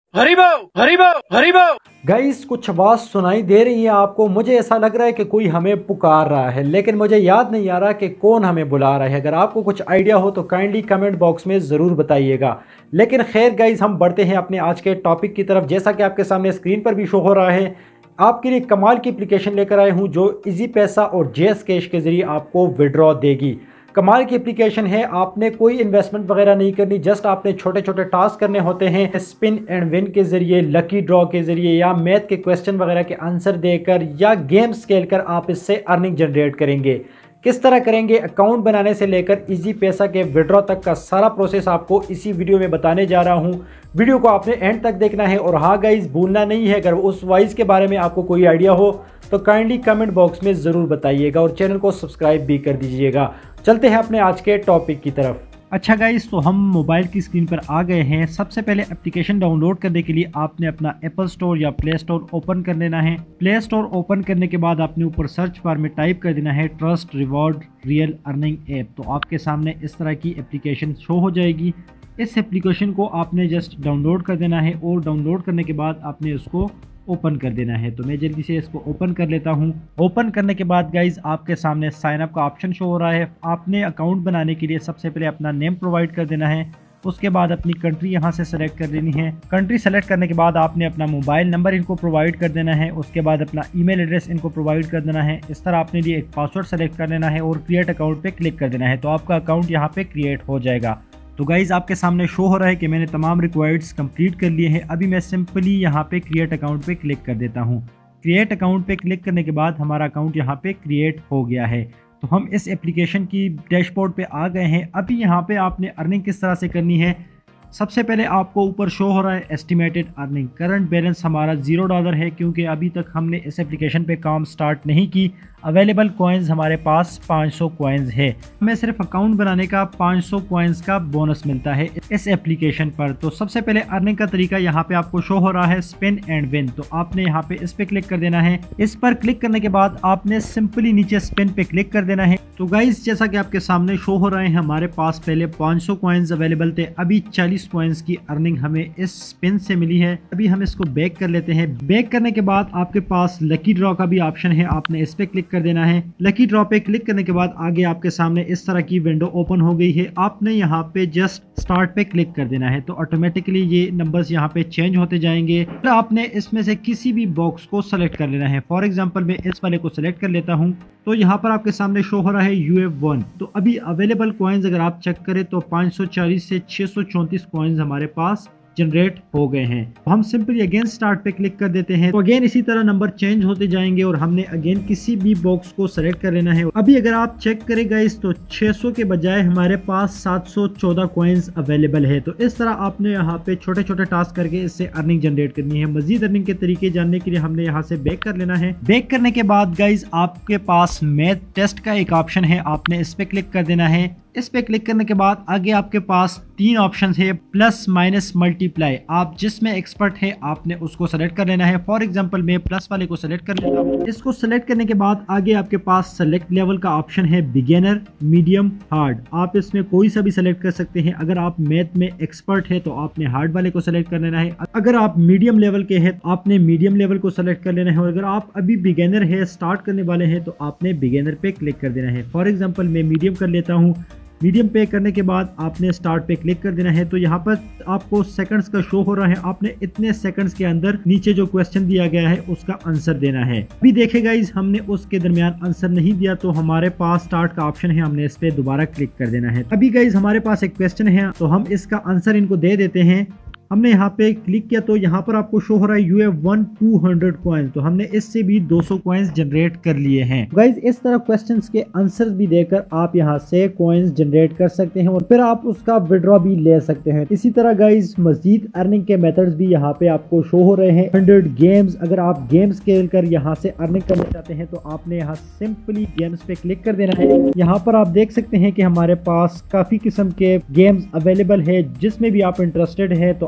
हरिबो हरिबो हरिबो। Guys कुछ आवाज सुनाई दे रही है आपको। मुझे ऐसा लग रहा है कि कोई हमें पुकार रहा है, लेकिन मुझे याद नहीं आ रहा कि कौन हमें बुला रहा है। अगर आपको कुछ आइडिया हो तो काइंडली कमेंट बॉक्स में ज़रूर बताइएगा। लेकिन खैर गाइस, हम बढ़ते हैं अपने आज के टॉपिक की तरफ। जैसा कि आपके सामने स्क्रीन पर भी शो हो रहा है, आपके लिए कमाल की एप्लीकेशन लेकर आए हूँ जो इजी पैसा और जेएस कैश के जरिए आपको विड्रॉ देगी। कमाल की एप्लीकेशन है, आपने कोई इन्वेस्टमेंट वगैरह नहीं करनी, जस्ट आपने छोटे छोटे टास्क करने होते हैं। स्पिन एंड विन के जरिए, लकी ड्रॉ के जरिए, या मैथ के क्वेश्चन वगैरह के आंसर देकर या गेम्स खेलकर आप इससे अर्निंग जनरेट करेंगे। किस तरह करेंगे, अकाउंट बनाने से लेकर इजी पैसा के विड्रॉ तक का सारा प्रोसेस आपको इसी वीडियो में बताने जा रहा हूं। वीडियो को आपने एंड तक देखना है। और हाँ गाइस, भूलना नहीं है, अगर उस वाइज के बारे में आपको कोई आइडिया हो तो काइंडली कमेंट बॉक्स में ज़रूर बताइएगा और चैनल को सब्सक्राइब भी कर दीजिएगा। चलते हैं अपने आज के टॉपिक की तरफ। अच्छा गाइस, तो हम मोबाइल की स्क्रीन पर आ गए हैं। सबसे पहले एप्लीकेशन डाउनलोड करने के लिए आपने अपना एप्पल स्टोर या प्ले स्टोर ओपन कर लेना है। प्ले स्टोर ओपन करने के बाद आपने ऊपर सर्च बार में टाइप कर देना है trust reward real earning app. तो आपके सामने इस तरह की एप्लीकेशन शो हो जाएगी। इस एप्लीकेशन को आपने जस्ट डाउनलोड कर देना है और डाउनलोड करने के बाद आपने उसको ओपन कर देना है। तो मैं जल्दी से इसको ओपन कर लेता हूं। ओपन करने के बाद गाइज आपके सामने साइन अप का ऑप्शन शो हो रहा है। आपने अकाउंट बनाने के लिए सबसे पहले अपना नेम प्रोवाइड कर देना है। उसके बाद अपनी कंट्री यहां से सेलेक्ट कर लेनी है। कंट्री सेलेक्ट करने के बाद आपने अपना मोबाइल नंबर इनको प्रोवाइड कर देना है। उसके बाद अपना ईमेल एड्रेस इनको प्रोवाइड कर देना है। इस तरह आपने लिए एक पासवर्ड सेलेक्ट कर लेना है और क्रिएट अकाउंट पे क्लिक कर देना है। तो आपका अकाउंट यहाँ पे क्रिएट हो जाएगा। तो गाइज़ आपके सामने शो हो रहा है कि मैंने तमाम रिक्वायर्ड्स कंप्लीट कर लिए हैं। अभी मैं सिंपली यहाँ पे क्रिएट अकाउंट पे क्लिक कर देता हूँ। क्रिएट अकाउंट पे क्लिक करने के बाद हमारा अकाउंट यहाँ पे क्रिएट हो गया है। तो हम इस एप्लीकेशन की डैशबोर्ड पे आ गए हैं। अभी यहाँ पे आपने अर्निंग किस तरह से करनी है, सबसे पहले आपको ऊपर शो हो रहा है एस्टिमेटेड अर्निंग। करंट बैलेंस हमारा $0 है क्योंकि अभी तक हमने इस एप्लीकेशन पे काम स्टार्ट नहीं की। अवेलेबल कॉइन्स हमारे पास 500 कॉइन्स है। हमें सिर्फ अकाउंट बनाने का 500 कॉइन्स का बोनस मिलता है इस एप्लीकेशन पर। तो सबसे पहले अर्निंग का तरीका यहाँ पे आपको शो हो रहा है स्पिन एंड विन। तो आपने यहाँ पे इस पे क्लिक कर देना है। इस पर क्लिक करने के बाद आपने सिंपली नीचे स्पिन पे क्लिक कर देना है। तो गाइज जैसा कि आपके सामने शो हो रहे हैं, हमारे पास पहले 500 कॉइन्स अवेलेबल थे। अभी 40 कॉइन्स की अर्निंग हमें इस स्पिन से मिली है। अभी हम इसको बैक कर लेते हैं। बैक करने के बाद आपके पास लकी ड्रॉ का भी ऑप्शन है, आपने इस पे क्लिक कर देना है। लकी ड्रॉ पे क्लिक करने के बाद आगे आपके सामने इस तरह की विंडो ओपन हो गई है। आपने यहाँ पे जस्ट स्टार्ट पे क्लिक कर देना है। तो ऑटोमेटिकली ये नंबर्स यहाँ पे चेंज होते जाएंगे। तो आपने इसमें से किसी भी बॉक्स को सेलेक्ट कर लेना है। फॉर एग्जांपल मैं इस वाले को सेलेक्ट कर लेता हूँ। तो यहाँ पर आपके सामने शो हो रहा है UF1। तो अभी अवेलेबल कॉइन्स अगर आप चेक करें तो 540 से 634 कॉइन्स हमारे पास जनरेट हो गए हैं। तो हम सिंपली अगेन स्टार्ट पे क्लिक कर देते हैं। तो अगेन इसी तरह नंबर चेंज होते जाएंगे और हमने अगेन किसी भी बॉक्स को सेलेक्ट कर लेना है। अभी अगर आप चेक करें गाइस तो 600 के बजाय हमारे पास 714 कॉइन्स अवेलेबल है। तो इस तरह आपने यहाँ पे छोटे छोटे टास्क करके इससे अर्निंग जनरेट करनी है। मजीद अर्निंग के तरीके जानने के लिए हमने यहाँ से बैक कर लेना है। बैक करने के बाद गाइज आपके पास मैथ टेस्ट का एक ऑप्शन है, आपने इस पे क्लिक कर देना है। इस पे क्लिक करने के बाद आगे आपके पास 3 ऑप्शन है, प्लस माइनस मल्टीप्लाई। आप जिसमें एक्सपर्ट है आपने उसको सेलेक्ट कर लेना है। फॉर एग्जांपल मैं प्लस वाले को सेलेक्ट कर लेता हूँ। इसको सेलेक्ट करने के बाद आगे आपके पास सेलेक्ट लेवल का ऑप्शन है, बिगिनर, मीडियम, हार्ड। आप इसमें कोई सा भी सेलेक्ट कर सकते हैं। अगर आप मैथ में एक्सपर्ट है तो आपने हार्ड वाले को सेलेक्ट कर लेना है। अगर आप मीडियम लेवल के हैं तो आपने मीडियम लेवल को सेलेक्ट कर लेना है। और अगर आप अभी बिगिनर है, स्टार्ट करने वाले हैं, तो आपने बिगिनर पे क्लिक कर देना है। फॉर एग्जाम्पल मैं मीडियम कर लेता हूँ। मीडियम पे करने के बाद आपने स्टार्ट पे क्लिक कर देना है। तो यहाँ पर आपको सेकंड्स का शो हो रहा है। आपने इतने सेकंड्स के अंदर नीचे जो क्वेश्चन दिया गया है उसका आंसर देना है। अभी देखें गाइस, हमने उसके दरमियान आंसर नहीं दिया तो हमारे पास स्टार्ट का ऑप्शन है, हमने इस पे दोबारा क्लिक कर देना है। अभी गाइस हमारे पास एक क्वेश्चन है तो हम इसका आंसर इनको दे देते हैं। हमने यहाँ पे क्लिक किया तो यहाँ पर आपको शो हो रहा है UF1 200 कॉइन्स। तो हमने इससे भी 200 कॉइन्स जनरेट कर लिए हैं। गाइज इस तरह क्वेश्चंस के आंसर्स भी देकर आप यहाँ से कॉइन्स जनरेट कर सकते हैं और फिर आप उसका विड्रॉ भी ले सकते हैं। इसी तरह गाइज मजीद अर्निंग के मेथड्स भी यहाँ पे आपको शो हो रहे हैं। 100 गेम्स, अगर आप गेम्स खेल कर यहाँ से अर्निंग करना चाहते हैं तो आपने यहाँ सिंपली गेम्स पे क्लिक कर देना है। यहाँ पर आप देख सकते हैं कि हमारे पास काफी किस्म के गेम्स अवेलेबल है। जिसमें भी आप इंटरेस्टेड है तो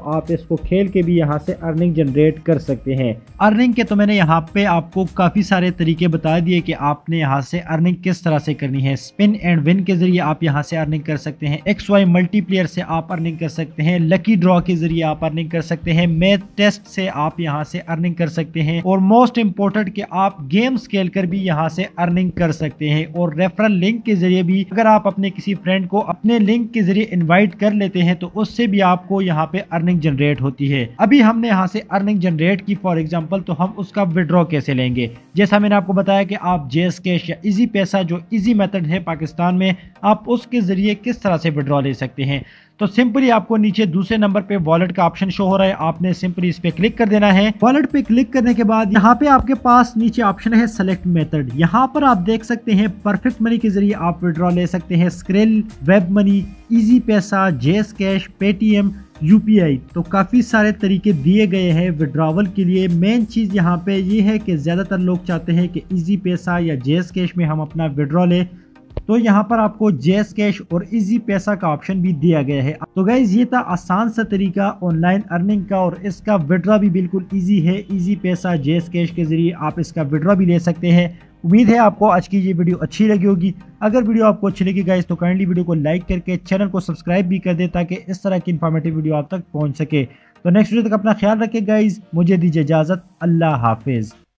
आप इसको खेल के भी यहाँ से अर्निंग जनरेट कर सकते हैं। अर्निंग के तो मैंने यहाँ पे आपको काफ़ी सारे तरीके बता दिए कि आपने यहाँ से अर्निंग किस तरह से करनी है। स्पिन एंड विन के जरिए आप यहाँ से अर्निंग कर सकते हैं, XY मल्टीप्लेयर से आप अर्निंग कर सकते हैं, लकी ड्रॉ के जरिए आप अर्निंग कर सकते हैं, मैथ टेस्ट से आप यहाँ से अर्निंग कर सकते हैं और मोस्ट इंपोर्टेंट कि आप गेम्स खेल कर भी यहाँ से अर्निंग कर सकते हैं। और रेफरल लिंक के जरिए भी अगर आप अपने किसी फ्रेंड को अपने लिंक के जरिए इनवाइट कर लेते हैं तो उससे भी आपको यहाँ पे अर्निंग जनरेट होती है। अभी हमने यहाँ से अर्निंग जनरेट की फॉर एग्जांपल, तो हम उसका विड्रॉ कैसे लेंगे। जैसा मैंने आपको बताया कि आप जेस कैश या इजी पैसा जो इजी मेथड है पाकिस्तान में, आप उसके जरिए किस तरह से विड्रॉ ले सकते हैं। तो सिंपली आपको नीचे दूसरे नंबर पे वॉलेट का ऑप्शन शो हो रहा है, आपने सिंपली इस पे क्लिक कर देना है। वॉलेट पे क्लिक करने के बाद यहाँ पे आपके पास नीचे ऑप्शन है सेलेक्ट मेथड। यहाँ पर आप देख सकते हैं परफेक्ट मनी के जरिए आप विड्रॉ ले सकते हैं, स्क्रिल, वेब मनी, इजी पैसा, जेस कैश, पेटीएम, UPI। तो काफ़ी सारे तरीके दिए गए हैं विड्रॉवल के लिए। मेन चीज़ यहाँ पे ये है कि ज़्यादातर लोग चाहते हैं कि इजी पैसा या जेस कैश में हम अपना विड्रॉ लें, तो यहाँ पर आपको जेस कैश और इजी पैसा का ऑप्शन भी दिया गया है। तो गाइज ये था आसान सा तरीका ऑनलाइन अर्निंग का और इसका विड्रॉ भी बिल्कुल इजी है। इजी पैसा, जेस कैश के जरिए आप इसका विड्रॉ भी ले सकते हैं। उम्मीद है आपको आज की ये वीडियो अच्छी लगी होगी। अगर वीडियो आपको अच्छी लगी गाइज तो काइंडली वीडियो को लाइक करके चैनल को सब्सक्राइब भी कर दे ताकि इस तरह की इन्फॉर्मेटिव वीडियो आप तक पहुँच सके। तो नेक्स्ट वीडियो तक अपना ख्याल रखें गाइज, मुझे दीजिए इजाज़त, अल्लाह हाफिज़।